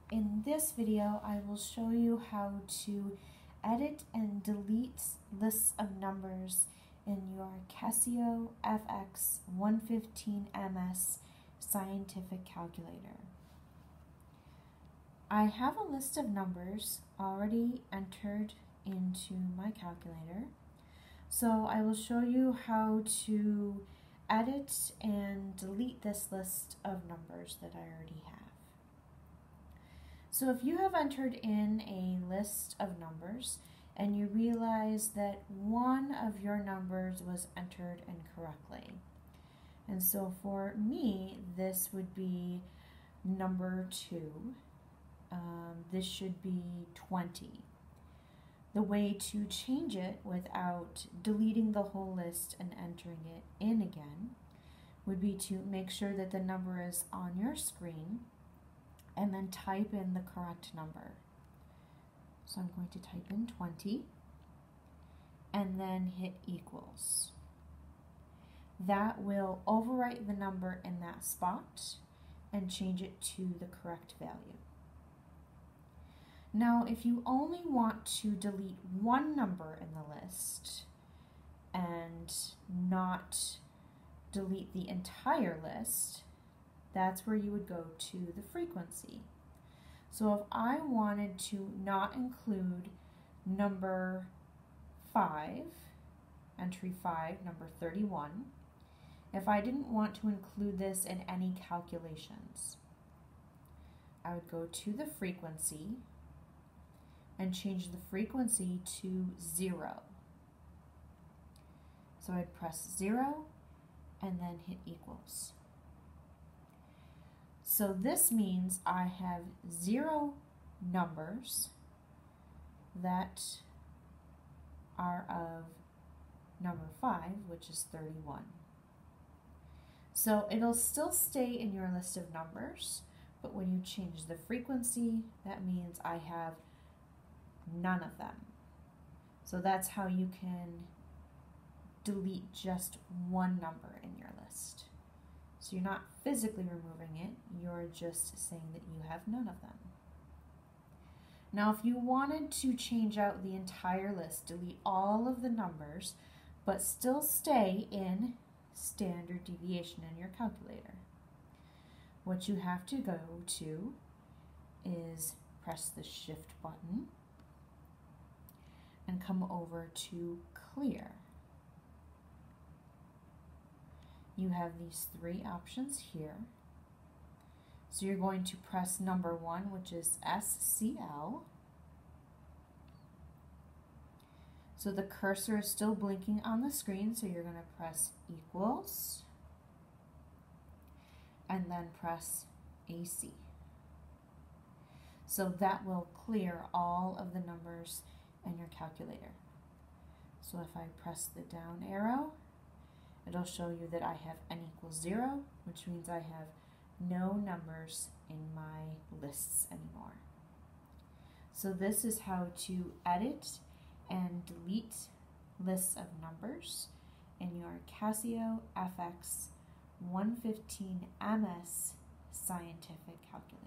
In this video, I will show you how to edit and delete lists of numbers in your Casio FX 115MS scientific calculator. I have a list of numbers already entered into my calculator, so I will show you how to edit and delete this list of numbers that I already have. So if you have entered in a list of numbers and you realize that one of your numbers was entered incorrectly, and so for me this would be number 2, this should be 20. The way to change it without deleting the whole list and entering it in again would be to make sure that the number is on your screen and then type in the correct number. So I'm going to type in 20 and then hit equals. That will overwrite the number in that spot and change it to the correct value. Now, if you only want to delete one number in the list and not delete the entire list, that's where you would go to the frequency. So if I wanted to not include number 5, entry 5, number 31, if I didn't want to include this in any calculations, I would go to the frequency and change the frequency to 0. So I'd press 0 and then hit equals. So this means I have 0 numbers that are of number 5, which is 31. So it'll still stay in your list of numbers, but when you change the frequency, that means I have none of them. So that's how you can delete just one number in your list. So you're not physically removing it, you're just saying that you have none of them. Now if you wanted to change out the entire list, delete all of the numbers, but still stay in standard deviation in your calculator, what you have to go to is press the Shift button and come over to Clear. You have these 3 options here. So you're going to press number 1, which is SCL. So the cursor is still blinking on the screen, so you're going to press equals and then press AC. So that will clear all of the numbers in your calculator. So if I press the down arrow, it'll show you that I have n equals 0, which means I have no numbers in my lists anymore. So this is how to edit and delete lists of numbers in your Casio FX 115MS scientific calculator.